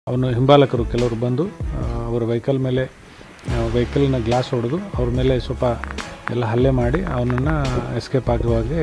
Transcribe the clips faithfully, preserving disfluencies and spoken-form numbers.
ಅವನು ಹಿಂಬಾಲಕರು ಕೆಲವರು ಬಂದು ಅವರ ವೆಹಿಕಲ್ ಮೇಲೆ ವೆಹಿಕಲ್ನ ಗ್ಲಾಸ್ ಹೊಡೆದು ಅವ್ರ ಮೇಲೆ ಸ್ವಲ್ಪ ಎಲ್ಲ ಹಲ್ಲೆ ಮಾಡಿ ಅವನನ್ನು ಎಸ್ಕೇಪ್ ಆಗುವಾಗೆ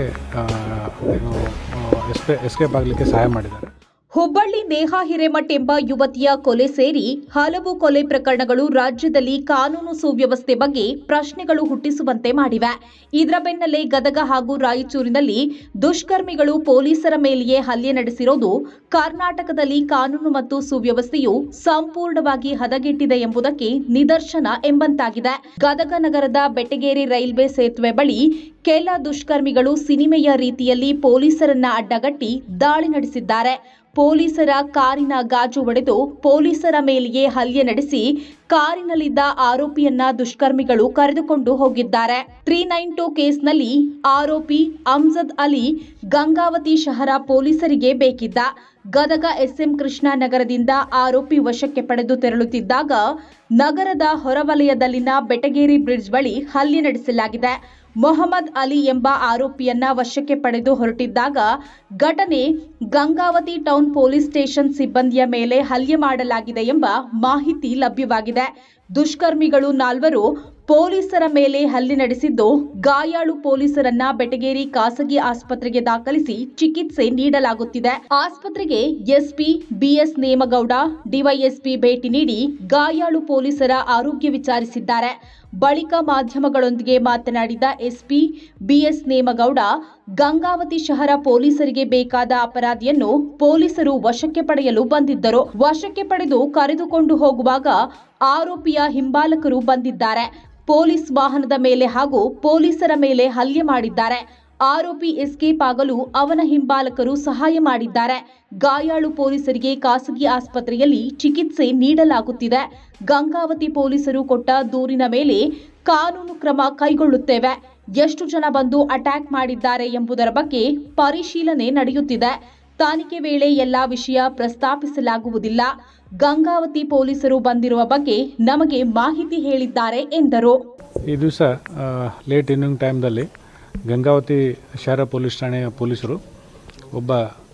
ಎಸ್ಪೇ ಎಸ್ಕೇಪ್ ಆಗಲಿಕ್ಕೆ ಸಹಾಯ ಮಾಡಿದ್ದಾರೆ. ಹುಬ್ಬಳ್ಳಿ ನೇಹಾ ಹಿರೇಮಠ್ ಎಂಬ ಯುವತಿಯ ಕೊಲೆ ಸೇರಿ ಹಲವು ಕೊಲೆ ಪ್ರಕರಣಗಳು ರಾಜ್ಯದಲ್ಲಿ ಕಾನೂನು ಸುವ್ಯವಸ್ಥೆ ಬಗ್ಗೆ ಪ್ರಶ್ನೆಗಳು ಹುಟ್ಟಿಸುವಂತೆ ಮಾಡಿವೆ. ಇದರ ಬೆನ್ನಲ್ಲೇ ಗದಗ ಹಾಗೂ ರಾಯಚೂರಿನಲ್ಲಿ ದುಷ್ಕರ್ಮಿಗಳು ಪೊಲೀಸರ ಮೇಲೆಯೇ ಹಲ್ಲೆ ನಡೆಸಿರೋದು ಕರ್ನಾಟಕದಲ್ಲಿ ಕಾನೂನು ಮತ್ತು ಸುವ್ಯವಸ್ಥೆಯು ಸಂಪೂರ್ಣವಾಗಿ ಹದಗೆಟ್ಟಿದೆ ಎಂಬುದಕ್ಕೆ ನಿದರ್ಶನ ಎಂಬಂತಾಗಿದೆ. ಗದಗ ನಗರದ ಬೆಟಗೇರಿ ರೈಲ್ವೆ ಸೇತುವೆ ಬಳಿ ಕೆಲ ದುಷ್ಕರ್ಮಿಗಳು ಸಿನಿಮೆಯ ರೀತಿಯಲ್ಲಿ ಪೊಲೀಸರನ್ನ ಅಡ್ಡಗಟ್ಟಿ ದಾಳಿ ನಡೆಸಿದ್ದಾರೆ. ಪೊಲೀಸರ ಕಾರಿನ ಗಾಜು ಒಡೆದು ಪೊಲೀಸರ ಮೇಲೆಯೇ ಹಲ್ಲೆ ನಡೆಸಿ ಕಾರಿನಲ್ಲಿದ್ದ ಆರೋಪಿಯನ್ನ ದುಷ್ಕರ್ಮಿಗಳು ಕರೆದುಕೊಂಡು ಹೋಗಿದ್ದಾರೆ. ತ್ರೀ ನೈನ್ ಟೂ ಕೇಸ್ನಲ್ಲಿ ಆರೋಪಿ ಅಮ್ಜದ್ ಅಲಿ ಗಂಗಾವತಿ ಶಹರ ಪೊಲೀಸರಿಗೆ ಬೇಕಿದ್ದ. ಗದಗ ಎಸ್ಎಂ ಕೃಷ್ಣ ನಗರದಿಂದ ಆರೋಪಿ ವಶಕ್ಕೆ ಪಡೆದು ತೆರಳುತ್ತಿದ್ದಾಗ ನಗರದ ಹೊರವಲಯದಲ್ಲಿನ ಬೆಟಗೇರಿ ಬ್ರಿಡ್ಜ್ ಬಳಿ ಹಲ್ಲೆ ನಡೆಸಲಾಗಿದೆ. ಮೊಹಮ್ಮದ್ ಅಲಿ ಎಂಬ ಆರೋಪಿಯನ್ನ ವಶಕ್ಕೆ ಪಡೆದು ಹೊರಟಿದ್ದಾಗ ಘಟನೆ ಗಂಗಾವತಿ ಟೌನ್ ಪೊಲೀಸ್ ಸ್ಟೇಷನ್ ಸಿಬ್ಬಂದಿಯ ಮೇಲೆ ಹಲ್ಲೆ ಮಾಡಲಾಗಿದೆ ಎಂಬ ಮಾಹಿತಿ ಲಭ್ಯವಾಗಿದೆ. ದುಷ್ಕರ್ಮಿಗಳು ನಾಲ್ವರು ಪೊಲೀಸರ ಮೇಲೆ ಹಲ್ಲೆ ನಡೆಸಿದ್ದು ಗಾಯಾಳು ಪೊಲೀಸರನ್ನ ಬೆಟಗೇರಿ ಖಾಸಗಿ ಆಸ್ಪತ್ರೆಗೆ ದಾಖಲಿಸಿ ಚಿಕಿತ್ಸೆ ನೀಡಲಾಗುತ್ತಿದೆ. ಆಸ್ಪತ್ರೆಗೆ ಎಸ್ಪಿ ಬಿಎಸ್ ನೇಮಗೌಡ, ಡಿವೈಎಸ್ಪಿ ಭೇಟಿ ನೀಡಿ ಗಾಯಾಳು ಪೊಲೀಸರ ಆರೋಗ್ಯ ವಿಚಾರಿಸಿದ್ದಾರೆ. ಬಳಿಕ ಮಾಧ್ಯಮಗಳೊಂದಿಗೆ ಮಾತನಾಡಿದ ಎಸ್ಪಿ ಬಿಎಸ್ ನೇಮಗೌಡ, ಗಂಗಾವತಿ ಶಹರ ಪೊಲೀಸರಿಗೆ ಬೇಕಾದ ಅಪರಾಧಿಯನ್ನು ಪೊಲೀಸರು ವಶಕ್ಕೆ ಪಡೆಯಲು ಬಂದಿದ್ದರು. ವಶಕ್ಕೆ ಪಡೆದು ಕರೆದುಕೊಂಡು ಹೋಗುವಾಗ ಆರೋಪಿಯ ಹಿಂಬಾಲಕರು ಬಂದಿದ್ದಾರೆ. ಪೊಲೀಸ್ ವಾಹನದ ಮೇಲೆ ಹಾಗೂ ಪೊಲೀಸರ ಮೇಲೆ ಹಲ್ಲೆ ಮಾಡಿದ್ದಾರೆ. ಆರೋಪಿ ಎಸ್ಕೇಪ್ ಆಗಲು ಅವನ ಹಿಂಬಾಲಕರು ಸಹಾಯ ಮಾಡಿದ್ದಾರೆ. ಗಾಯಾಳು ಪೊಲೀಸರಿಗೆ ಖಾಸಗಿ ಆಸ್ಪತ್ರೆಯಲ್ಲಿ ಚಿಕಿತ್ಸೆ ನೀಡಲಾಗುತ್ತಿದೆ. ಗಂಗಾವತಿ ಪೊಲೀಸರು ಕೊಟ್ಟ ದೂರಿನ ಮೇಲೆ ಕಾನೂನು ಕ್ರಮ ಕೈಗೊಳ್ಳುತ್ತೇವೆ. ಎಷ್ಟು ಜನ ಬಂದು ಅಟ್ಯಾಕ್ ಮಾಡಿದ್ದಾರೆ ಎಂಬುದರ ಬಗ್ಗೆ ಪರಿಶೀಲನೆ ನಡೆಯುತ್ತಿದೆ. ತನಿಖೆ ವೇಳೆ ಎಲ್ಲಾ ವಿಷಯ ಪ್ರಸ್ತಾಪಿಸಲಾಗುವುದಿಲ್ಲ. ಗಂಗಾವತಿ ಪೊಲೀಸರು ಬಂದಿರುವ ಬಗ್ಗೆ ನಮಗೆ ಮಾಹಿತಿ ಹೇಳಿದ್ದಾರೆ ಎಂದರು. ಈ ದಿವಸ ಲೇಟ್ ಈವ್ನಿಂಗ್ ಟೈಮ್ದಲ್ಲಿ ಗಂಗಾವತಿ ಶಹರ ಪೊಲೀಸ್ ಠಾಣೆಯ ಪೊಲೀಸರು ಒಬ್ಬ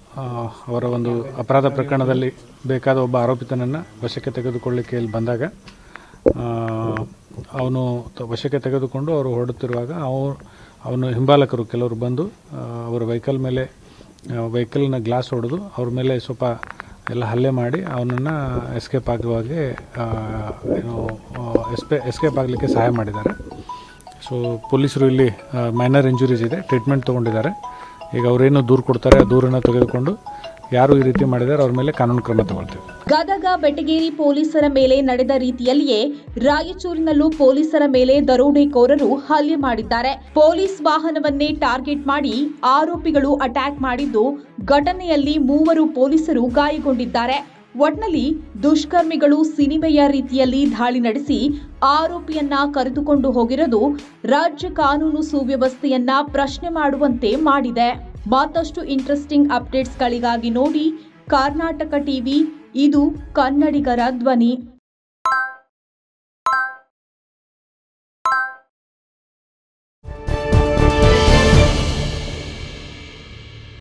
ಅವರ ಒಂದು ಅಪರಾಧ ಪ್ರಕರಣದಲ್ಲಿ ಬೇಕಾದ ಒಬ್ಬ ಆರೋಪಿತನನ್ನು ವಶಕ್ಕೆ ತೆಗೆದುಕೊಳ್ಳಲಿಕ್ಕೆ ಇಲ್ಲಿ ಬಂದಾಗ ಅವನು ವಶಕ್ಕೆ ತೆಗೆದುಕೊಂಡು ಅವರು ಹೊರಡುತ್ತಿರುವಾಗ ಅವು ಅವನು ಹಿಂಬಾಲಕರು ಕೆಲವರು ಬಂದು ಅವರ ವೆಹಿಕಲ್ ಮೇಲೆ ವೆಹಿಕಲ್ನ ಗ್ಲಾಸ್ ಹೊಡೆದು ಅವ್ರ ಮೇಲೆ ಸ್ವಲ್ಪ ಎಲ್ಲ ಹಲ್ಲೆ ಮಾಡಿ ಅವನನ್ನು ಎಸ್ಕೇಪ್ ಆಗುವಾಗೆ ಏನು ಎಸ್ಪೇ ಎಸ್ಕೇಪ್ ಆಗಲಿಕ್ಕೆ ಸಹಾಯ ಮಾಡಿದ್ದಾರೆ. ಸೊ ಪೊಲೀಸರು ಇಲ್ಲಿ ಮೈನರ್ ಇಂಜುರೀಸ್ ಇದೆ, ಟ್ರೀಟ್ಮೆಂಟ್ ತೊಗೊಂಡಿದ್ದಾರೆ. ಈಗ ಅವರೇನು ದೂರು ಕೊಡ್ತಾರೆ ಆ ದೂರನ್ನು ತೆಗೆದುಕೊಂಡು ಯಾರು ಈ ರೀತಿ ಮಾಡಿದ್ದಾರೆ ಅವ್ರ ಮೇಲೆ ಕಾನೂನು ಕ್ರಮ ತಗೊಳ್ತೀವಿ. ಗದಗ ಬೆಟಗೇರಿ ಪೊಲೀಸರ ಮೇಲೆ ನಡೆದ ರೀತಿಯಲ್ಲಿಯೇ ರಾಯಚೂರಿನಲ್ಲೂ ಪೊಲೀಸರ ಮೇಲೆ ದರೋಡೆಕೋರರು ಹಲ್ಲೆ ಮಾಡಿದ್ದಾರೆ. ಪೊಲೀಸ್ ವಾಹನವನ್ನೇ ಟಾರ್ಗೆಟ್ ಮಾಡಿ ಆರೋಪಿಗಳು ಅಟ್ಯಾಕ್ ಮಾಡಿದ್ದು ಘಟನೆಯಲ್ಲಿ ಮೂವರು ಪೊಲೀಸರು ಗಾಯಗೊಂಡಿದ್ದಾರೆ. ಒಟ್ನಲ್ಲಿ ದುಷ್ಕರ್ಮಿಗಳು ಸಿನಿಮೆಯ ರೀತಿಯಲ್ಲಿ ದಾಳಿ ನಡೆಸಿ ಆರೋಪಿಯನ್ನ ಕರೆದುಕೊಂಡು ಹೋಗಿರೋದು ರಾಜ್ಯ ಕಾನೂನು ಸುವ್ಯವಸ್ಥೆಯನ್ನ ಪ್ರಶ್ನೆ ಮಾಡುವಂತೆ ಮಾಡಿದೆ. ಮತ್ತಷ್ಟು ಇಂಟ್ರೆಸ್ಟಿಂಗ್ ಅಪ್ಡೇಟ್ಸ್ಗಳಿಗಾಗಿ ನೋಡಿ ಕರ್ನಾಟಕ ಟಿವಿ, ಇದು ಕನ್ನಡಿಗರ ಧ್ವನಿ.